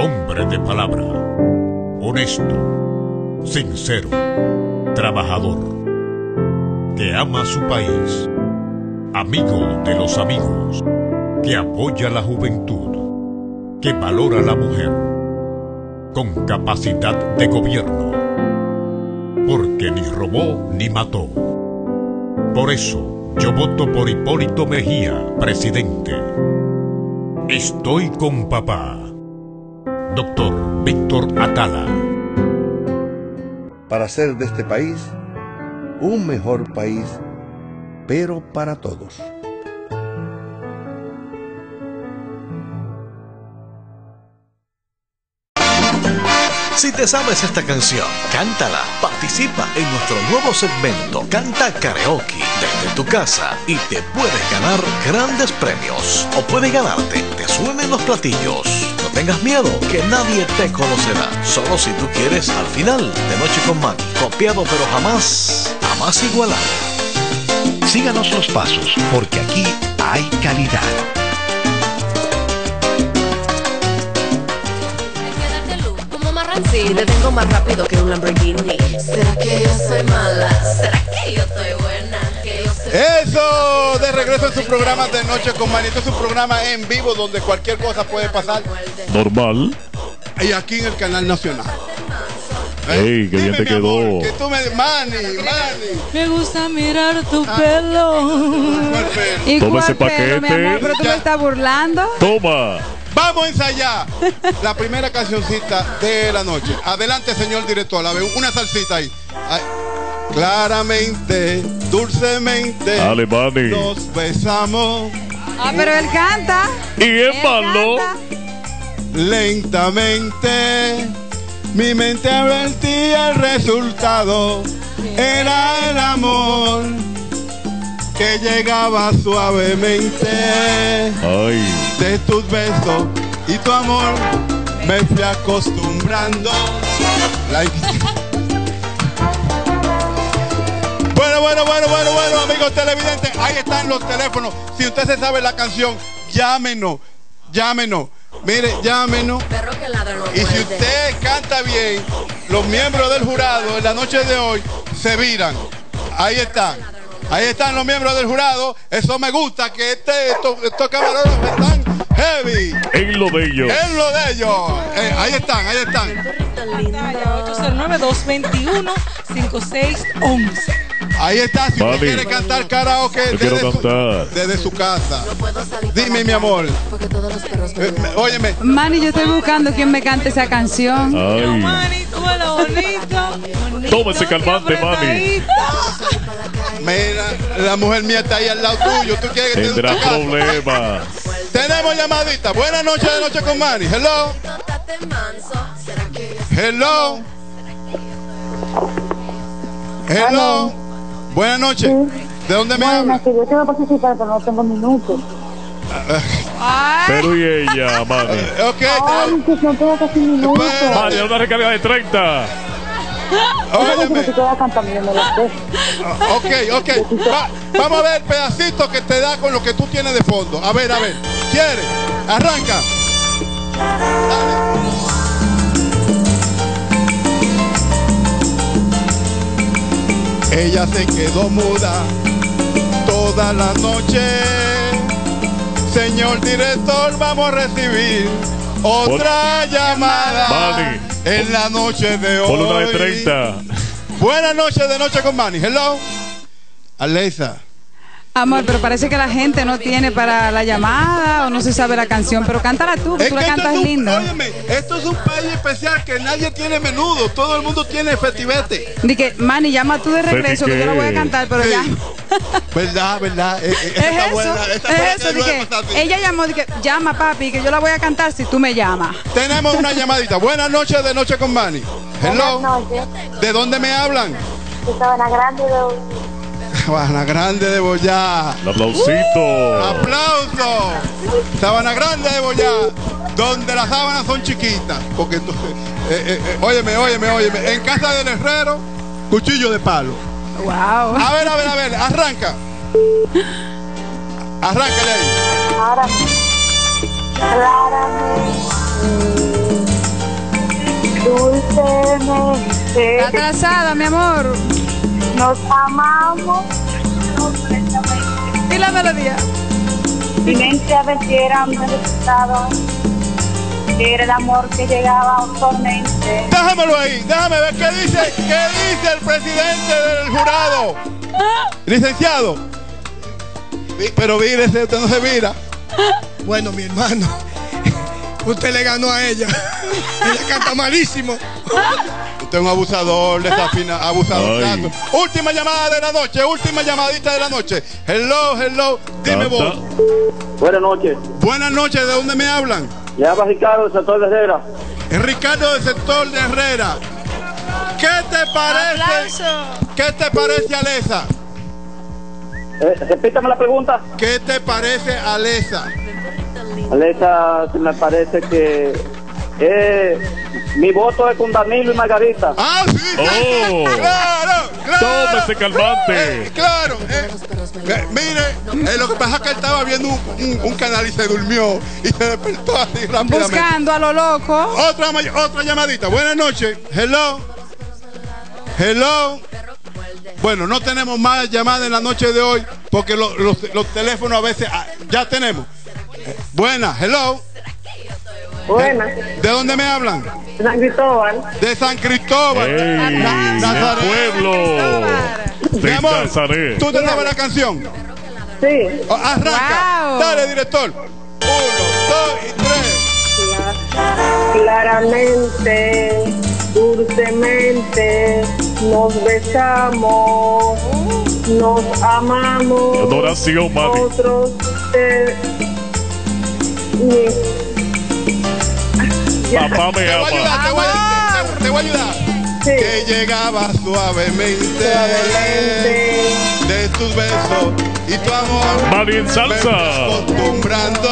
Hombre de palabra, honesto, sincero, trabajador, que ama a su país, amigo de los amigos, que apoya a la juventud, que valora a la mujer, con capacidad de gobierno, porque ni robó ni mató. Por eso yo voto por Hipólito Mejía, presidente. Estoy con papá. Doctor Víctor Atala. Para hacer de este país un mejor país, pero para todos. Si te sabes esta canción, cántala. Participa en nuestro nuevo segmento Canta Karaoke desde tu casa y te puedes ganar grandes premios. O puedes ganarte Te Suenen los Platillos. No tengas miedo, que nadie te conocerá. Solo si tú quieres al final de Noche con Manny. Copiado pero jamás igualado. Síganos los pasos, porque aquí hay calidad. Sí, te tengo más rápido que un Lamborghini. ¿Será que yo soy mala? ¿Será que yo estoy buena? Que yo soy... Eso, de regreso en su programa de Noche con Manny. Este es un programa en vivo donde cualquier cosa puede pasar. Normal. Y aquí en el canal nacional. ¡Ey, qué bien te quedó! Que tú Manny. Me gusta mirar tu pelo. ¿Y toma ese paquete? Mi amor, pero tú me estás burlando. Toma. Vamos a ensayar la primera cancioncita de la noche. Adelante, señor director. Una salsita ahí. Ay. Claramente, dulcemente, dale, Manny, nos besamos. Ah, pero él canta. Y es malo. Lentamente, mi mente advertía el resultado. Era el amor que llegaba suavemente. Ay. De tus besos y tu amor me fui acostumbrando. Bueno, amigos televidentes, ahí están los teléfonos. Si usted se sabe la canción, llámenos. Mire, llámenos. Y si usted canta bien, los miembros del jurado en la noche de hoy se viran. Ahí están los miembros del jurado. Eso me gusta, que estos camarones están heavy. En lo de ellos. Ahí están. 809-221-5611. Ahí está, si usted quiere cantar karaoke desde su casa. Dime, mi amor. Óyeme. Manny, yo estoy buscando quién me cante esa canción. Ay. Manny, tú eres bonito. Toma ese calmante, Manny. Mira, la mujer mía está ahí al lado tuyo. ¿Tú quieres que tendrá problemas? Tenemos llamadita. Buenas noches de Noche con Manny. Hello. Buenas noches. ¿De dónde me hablas? Yo quiero participar, pero no tengo minutos. Pero y ella, Manny. Ay, que no tengo casi minutos. Manny, una recarga de 30. Óyeme. Ok. Vamos a ver el pedacito que te da con lo que tú tienes de fondo. A ver. ¿Quieres? Arranca. Dale. Ella se quedó muda toda la noche. Señor director, vamos a recibir otra llamada. Manny, en la noche de hoy. Por una de 30. Buenas noches de Noche con Manny. Hello. Alexa. Amor, pero parece que la gente no tiene para la llamada o no se sabe la canción, pero cántala tú, que tú la cantas linda. Óyeme, esto es un país especial que nadie tiene menudo, todo el mundo tiene festivete. Dije, Manny, llama tú de regreso, que yo la voy a cantar, pero sí. Ya. ¿Verdad? Es eso, dije, ella llamó, dije, llama papi, que yo la voy a cantar si tú me llamas. Tenemos una llamadita. Buenas noches de Noche con Manny. Hello. Buenas noches. ¿De dónde me hablan? De Sabana Grande Sabana Grande de Boyá. Un aplausito. ¡Aplauso! Sabana Grande de Boyá, donde las sábanas son chiquitas. Porque óyeme. En casa del herrero, cuchillo de palo. Wow. A ver, arranca. Arráncale ahí. Claramente, Está atrasada, mi amor. Nos amamos. ¿Y la melodía? Mi mente a veces era un necesitado. Era el amor que llegaba usualmente. Déjamelo ahí, déjame ver qué dice el presidente del jurado. Licenciado. Pero mírese, usted no se mira. Bueno, mi hermano, usted le ganó a ella. Ella canta malísimo. Usted es un abusador, desafina, abusador. Tanto. Última llamada de la noche, última llamadita de la noche. Hello, dime vos. Buenas noches. Buenas noches, ¿de dónde me hablan? Le habla Ricardo del sector de Herrera. Ricardo del sector de Herrera. ¿Qué te parece? ¡Aplauso! ¿Qué te parece Alesa? Repítame la pregunta. ¿Qué te parece Alesa? Alesa, me parece que mi voto es con Danilo y Margarita. Ah, sí. Oh. Claro. Toma ese calmante. Claro. Mire, lo que pasa es que él estaba viendo un canal y se durmió y se despertó así rápidamente. Buscando a lo loco. Otra llamadita. Buenas noches. Hello. Bueno, no tenemos más llamadas en la noche de hoy porque los teléfonos a veces ya tenemos. Buenas, hello. Buenas. ¿De dónde me hablan? De San Cristóbal. De San Cristóbal. ¡Ey! Nazaret. Pueblo. Mi amor, Nazaret. ¿tú te sabes la canción? Sí. Arranca. Wow. Dale, director. 1, 2 y 3. Claramente, dulcemente, nos besamos, nos amamos. Adoración, mami. Nosotros Papá me ama. Te voy a ayudar. Sí. Que llegaba suavemente de tus besos y tu amor. Mami en salsa. Me fui acostumbrando.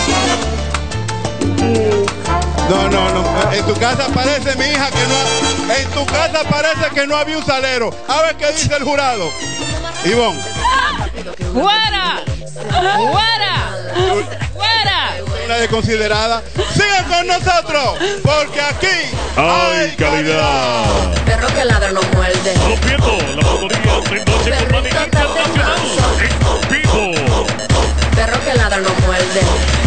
No. En tu casa parece, mi hija, que no. En tu casa parece que no había un salero. A ver qué dice el jurado. Ivonne. ¡Fuera! Una desconsiderada. Sigan con nosotros, porque aquí ¡Ay, calidad! Perro que ladra no muerde. Rompiendo la monotonía de noche con Manny Internacional. En vivo. Perro que ladra no muerde.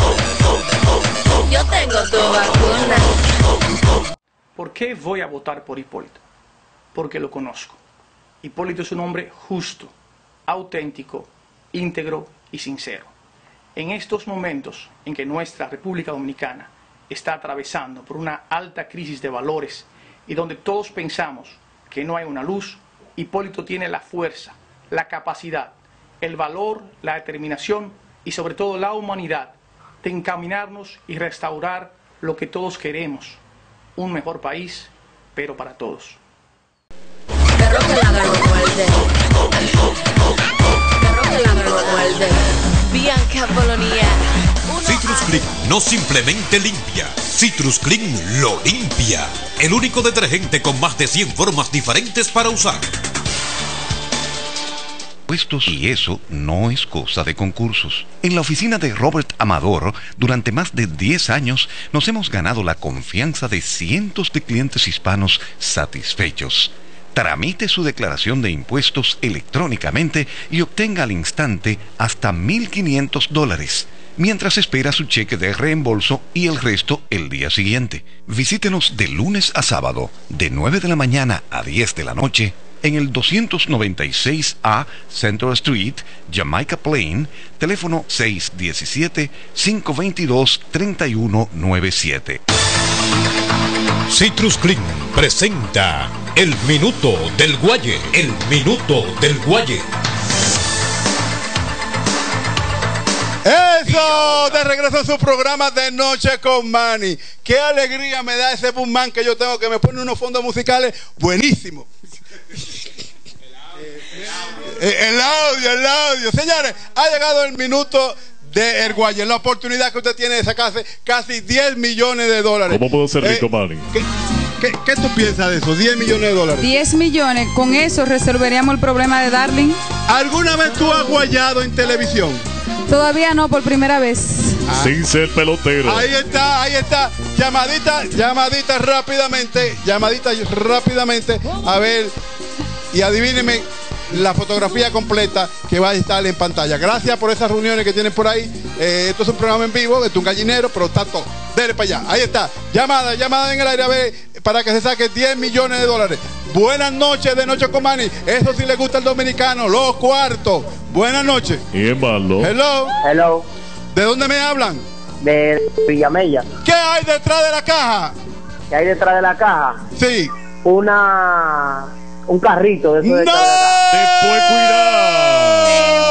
Yo tengo tu vacuna. ¿Por qué voy a votar por Hipólito? Porque lo conozco. Hipólito es un hombre justo, auténtico, íntegro y sincero. En estos momentos en que nuestra República Dominicana está atravesando por una alta crisis de valores y donde todos pensamos que no hay una luz, Hipólito tiene la fuerza, la capacidad, el valor, la determinación y sobre todo la humanidad de encaminarnos y restaurar lo que todos queremos, un mejor país, pero para todos. Perro que ladra no muerde. Perro que ladra no muerde. Bianca Bolonía. Citrus Clean no simplemente limpia, Citrus Clean lo limpia. El único detergente con más de 100 formas diferentes para usar. Y eso no es cosa de concursos. En la oficina de Robert Amador, durante más de 10 años, nos hemos ganado la confianza de cientos de clientes hispanos satisfechos. Tramite su declaración de impuestos electrónicamente y obtenga al instante hasta $1,500, mientras espera su cheque de reembolso y el resto el día siguiente. Visítenos de lunes a sábado, de 9 de la mañana a 10 de la noche, en el 296A Central Street, Jamaica Plain, teléfono 617-522-3197. Citrus Clean presenta El Minuto del Guaye. El Minuto del Guaye. Eso, de regreso a su programa de Noche con Manny. Qué alegría me da ese boom man que yo tengo, que me pone unos fondos musicales buenísimos. El audio. Señores, ha llegado el minuto de El Guaye, la oportunidad que usted tiene de sacarse casi $10 millones. ¿Cómo puedo ser rico, Manny? ¿Qué tú piensas de eso? $10 millones. 10 millones, con eso resolveríamos el problema de Darling. ¿Alguna vez tú has guayado en televisión? Todavía no, por primera vez. Sin ser pelotero. Ahí está. Llamadita rápidamente. A ver, y adivíneme la fotografía completa que va a estar en pantalla. Gracias por esas reuniones que tienen por ahí. Esto es un programa en vivo, esto es un gallinero, pero está todo. Dele para allá. Ahí está. Llamada en el aire, a ver, para que se saque 10 millones de dólares. Buenas noches de Noche con Manny. Eso sí le gusta al dominicano, los cuartos. Buenas noches. Y es malo. Hello. ¿De dónde me hablan? De Villamella. ¿Qué hay detrás de la caja? ¿Qué hay detrás de la caja? Sí. Un carrito de eso de ¡No! Después cuidado.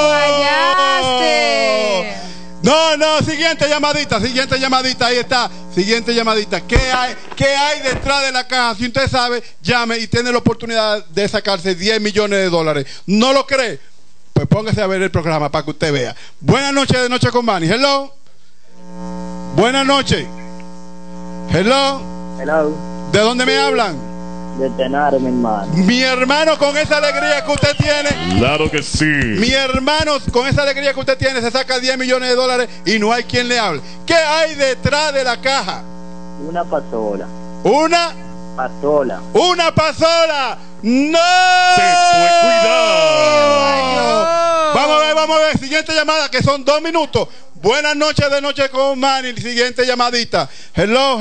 No, siguiente llamadita, ahí está, siguiente llamadita. ¿Qué hay detrás de la caja? Si usted sabe, llame y tiene la oportunidad de sacarse 10 millones de dólares. ¿No lo cree? Pues póngase a ver el programa para que usted vea. Buenas noches de Noche con Manny. Hello. Buenas noches. Hello. ¿De dónde me hablan? De Tenares, mi hermano. Mi hermano, con esa alegría que usted tiene. Claro que sí. Mi hermano, con esa alegría que usted tiene, se saca 10 millones de dólares y no hay quien le hable. ¿Qué hay detrás de la caja? Una pasola. ¿Una? Pasola. ¡Una pasola! ¡No! Después cuidado. Vamos a ver. Siguiente llamada, que son 2 minutos. Buenas noches de Noche con Manny. Siguiente llamadita. Hello.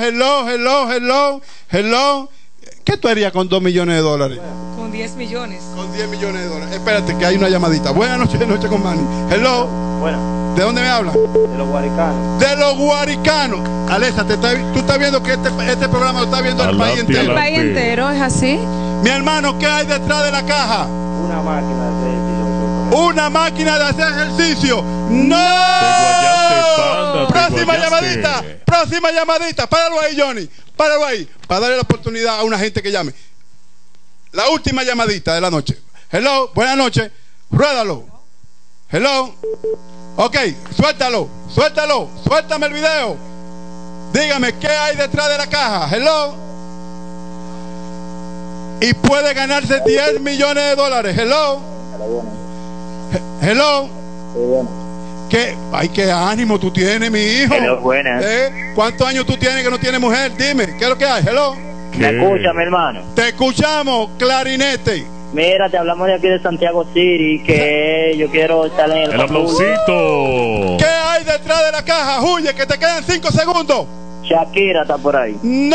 ¿Qué tú harías con 2 millones de dólares? Con 10 millones. Con 10 millones de dólares. Espérate, que hay una llamadita. Buenas noches de Noche con Manny. Hello. Buenas. ¿De dónde me hablan? De los Guaricanos. De los Guaricanos. Alexa, tú estás viendo que este programa lo está viendo el país entero. El país entero, ¿es así? Mi hermano, ¿qué hay detrás de la caja? Una máquina de ejercicio. Una máquina de hacer ejercicio. ¡No! Próxima llamadita. Páralo ahí, Johnny. Páralo ahí. Para darle la oportunidad a una gente que llame. La última llamadita de la noche. Hello, buenas noches. Ruédalo. Hello. Ok, suéltalo. Suéltame el video. Dígame, ¿qué hay detrás de la caja? Hello. Y puede ganarse 10 millones de dólares. Hello. Hello. Qué ánimo tú tienes, mi hijo. Hello, buenas. ¿Cuántos años tú tienes que no tienes mujer? Dime, ¿qué es lo que hay? Hello. ¿Me escuchas, mi hermano? Te escuchamos, clarinete. Mira, te hablamos de aquí de Santiago City, que yo quiero estar en el aplausito. ¿Qué hay detrás de la caja? Huye, que te quedan 5 segundos. Shakira está por ahí. ¡No!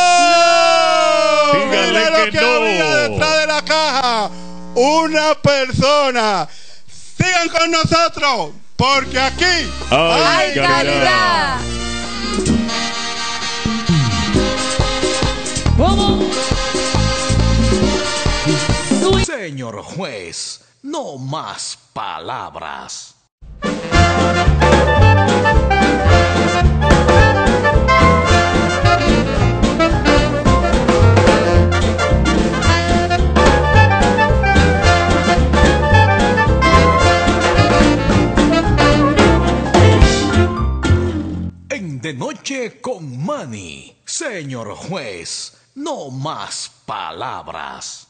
Dígale lo que había detrás de la caja. Una persona. Sigan con nosotros, porque aquí hay calidad. Señor juez, no más palabras. En De Noche con Manny, señor juez, no más palabras.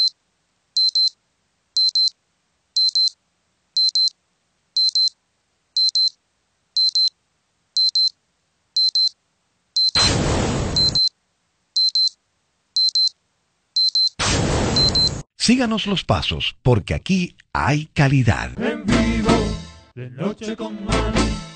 Síganos los pasos, porque aquí hay calidad. En vivo, De Noche con Manny.